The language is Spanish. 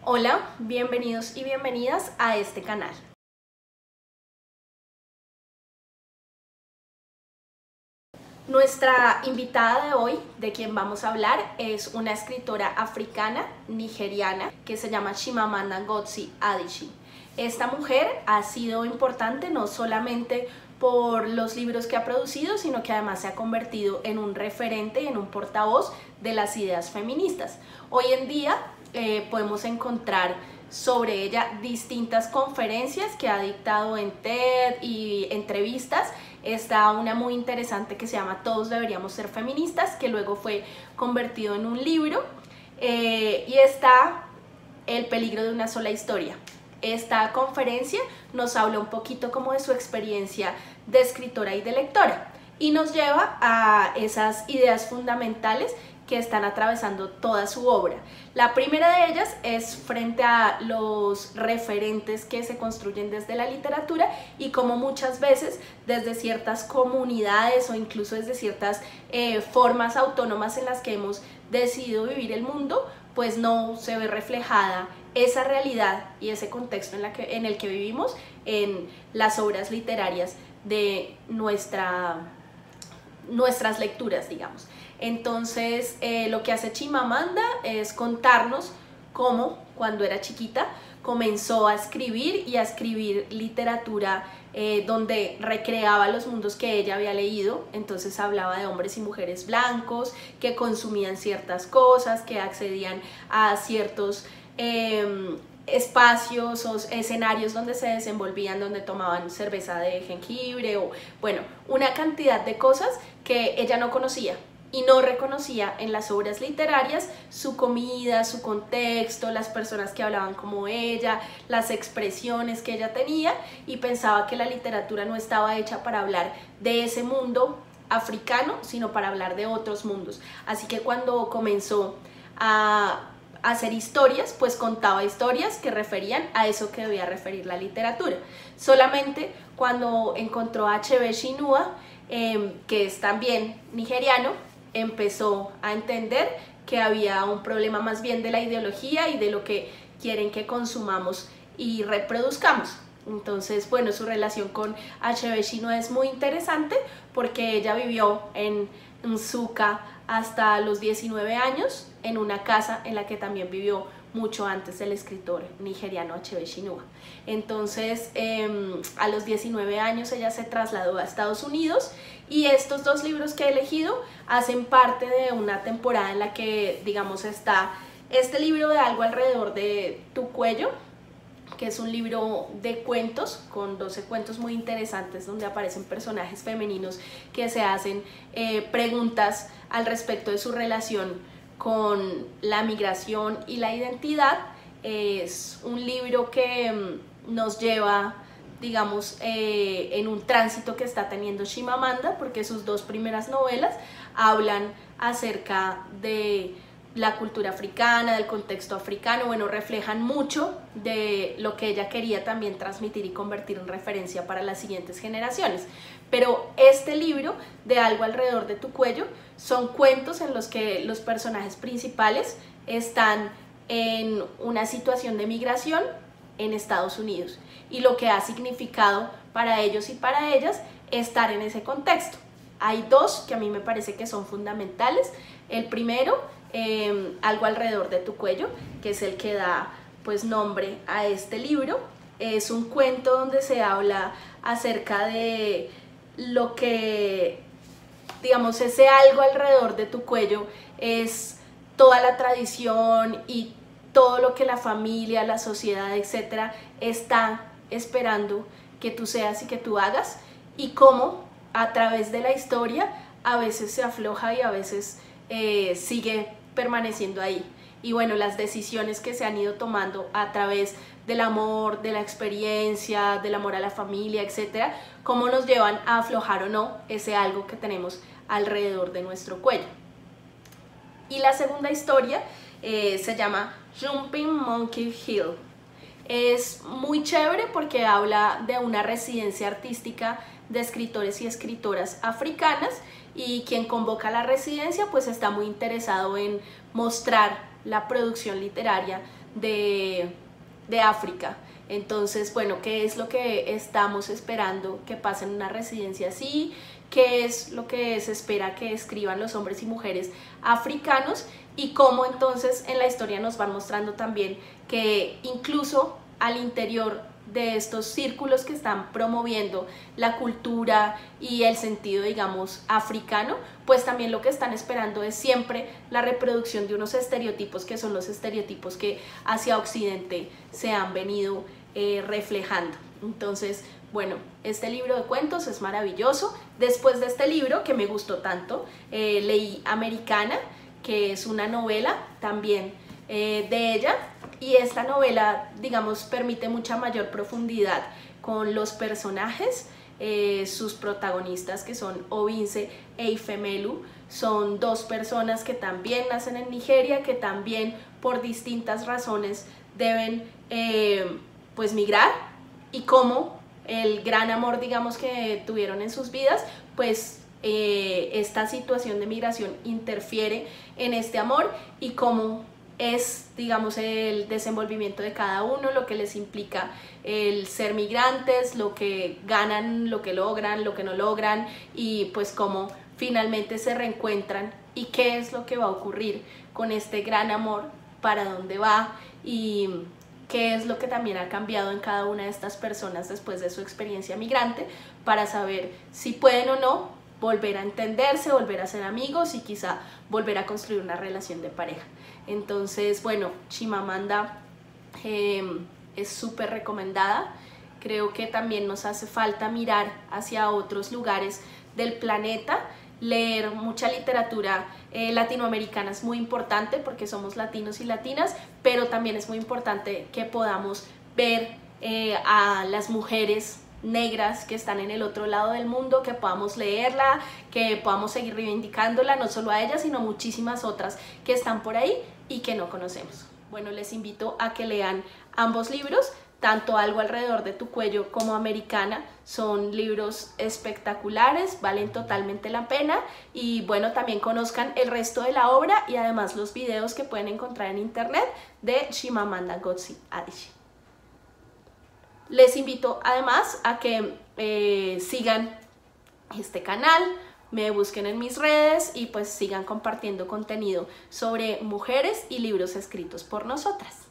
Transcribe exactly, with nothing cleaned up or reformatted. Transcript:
Hola, bienvenidos y bienvenidas a este canal. Nuestra invitada de hoy, de quien vamos a hablar, es una escritora africana, nigeriana, que se llama Chimamanda Ngozi Adichie. Esta mujer ha sido importante no solamente por los libros que ha producido, sino que además se ha convertido en un referente y en un portavoz de las ideas feministas. Hoy en día eh, podemos encontrar sobre ella distintas conferencias que ha dictado en TED y entrevistas. Está una muy interesante que se llama Todos deberíamos ser feministas, que luego fue convertido en un libro, eh, y está El peligro de una sola historia. Esta conferencia nos habla un poquito como de su experiencia de escritora y de lectora y nos lleva a esas ideas fundamentales que están atravesando toda su obra. La primera de ellas es frente a los referentes que se construyen desde la literatura y como muchas veces desde ciertas comunidades o incluso desde ciertas eh, formas autónomas en las que hemos decidido vivir el mundo, pues no se ve reflejada esa realidad y ese contexto en, la que, en el que vivimos en las obras literarias de nuestra, nuestras lecturas, digamos. Entonces, eh, lo que hace Chimamanda es contarnos cómo, cuando era chiquita, comenzó a escribir y a escribir literatura eh, donde recreaba los mundos que ella había leído. Entonces hablaba de hombres y mujeres blancos que consumían ciertas cosas, que accedían a ciertos eh, espacios o escenarios donde se desenvolvían, donde tomaban cerveza de jengibre o, bueno, una cantidad de cosas que ella no conocía y no reconocía en las obras literarias su comida, su contexto, las personas que hablaban como ella, las expresiones que ella tenía, y pensaba que la literatura no estaba hecha para hablar de ese mundo africano, sino para hablar de otros mundos. Así que cuando comenzó a hacer historias, pues contaba historias que referían a eso que debía referir la literatura. Solamente cuando encontró a Achebe Chinua, eh, que es también nigeriano, empezó a entender que había un problema más bien de la ideología y de lo que quieren que consumamos y reproduzcamos. Entonces, bueno, su relación con Achebe Chinua es muy interesante porque ella vivió en Nsukka hasta los diecinueve años, en una casa en la que también vivió mucho antes el escritor nigeriano Achebe Chinua. Entonces, eh, a los diecinueve años ella se trasladó a Estados Unidos y estos dos libros que he elegido hacen parte de una temporada en la que, digamos, está este libro de Algo alrededor de tu cuello, que es un libro de cuentos, con doce cuentos muy interesantes donde aparecen personajes femeninos que se hacen eh, preguntas al respecto de su relación con la migración y la identidad. Es un libro que mm, nos lleva, digamos, eh, en un tránsito que está teniendo Chimamanda, porque sus dos primeras novelas hablan acerca de la cultura africana, del contexto africano, bueno, reflejan mucho de lo que ella quería también transmitir y convertir en referencia para las siguientes generaciones. Pero este libro, de Algo alrededor de tu cuello, son cuentos en los que los personajes principales están en una situación de migración en Estados Unidos y lo que ha significado para ellos y para ellas estar en ese contexto. Hay dos que a mí me parece que son fundamentales. El primero, eh, Algo alrededor de tu cuello, que es el que da pues nombre a este libro. Es un cuento donde se habla acerca de lo que, digamos, ese algo alrededor de tu cuello es toda la tradición y todo lo que la familia, la sociedad, etcétera, está esperando que tú seas y que tú hagas, y cómo a través de la historia a veces se afloja y a veces eh, sigue permaneciendo ahí. Y bueno, las decisiones que se han ido tomando a través del amor, de la experiencia, del amor a la familia, etcétera, cómo nos llevan a aflojar o no ese algo que tenemos alrededor de nuestro cuello. Y la segunda historia eh, se llama Jumping Monkey Hill. Es muy chévere porque habla de una residencia artística de escritores y escritoras africanas, y quien convoca la residencia pues está muy interesado en mostrar la producción literaria de, de África. Entonces, bueno, ¿qué es lo que estamos esperando que pase en una residencia así? ¿Qué es lo que se espera que escriban los hombres y mujeres africanos? Y cómo entonces en la historia nos van mostrando también que incluso al interior de estos círculos que están promoviendo la cultura y el sentido, digamos, africano, pues también lo que están esperando es siempre la reproducción de unos estereotipos que son los estereotipos que hacia Occidente se han venido eh, reflejando. Entonces, bueno, este libro de cuentos es maravilloso. Después de este libro, que me gustó tanto, eh, leí Americana, que es una novela también eh, de ella, y esta novela, digamos, permite mucha mayor profundidad con los personajes. Eh, sus protagonistas, que son Obinze e Ifemelu, son dos personas que también nacen en Nigeria, que también por distintas razones deben eh, pues migrar, y cómo el gran amor, digamos, que tuvieron en sus vidas, pues eh, esta situación de migración interfiere en este amor, y cómo es, digamos, el desenvolvimiento de cada uno, lo que les implica el ser migrantes, lo que ganan, lo que logran, lo que no logran, y pues cómo finalmente se reencuentran, y qué es lo que va a ocurrir con este gran amor, para dónde va, y qué es lo que también ha cambiado en cada una de estas personas después de su experiencia migrante, para saber si pueden o no volver a entenderse, volver a ser amigos y quizá volver a construir una relación de pareja. Entonces, bueno, Chimamanda eh, es súper recomendada. Creo que también nos hace falta mirar hacia otros lugares del planeta. Leer mucha literatura eh, latinoamericana es muy importante porque somos latinos y latinas, pero también es muy importante que podamos ver eh, a las mujeres negras que están en el otro lado del mundo, que podamos leerla, que podamos seguir reivindicándola, no solo a ella, sino muchísimas otras que están por ahí y que no conocemos. Bueno, les invito a que lean ambos libros, tanto Algo alrededor de tu cuello como Americana. Son libros espectaculares, valen totalmente la pena, y bueno, también conozcan el resto de la obra y además los videos que pueden encontrar en internet de Chimamanda Ngozi Adichie. Les invito además a que eh, sigan este canal, me busquen en mis redes y pues sigan compartiendo contenido sobre mujeres y libros escritos por nosotras.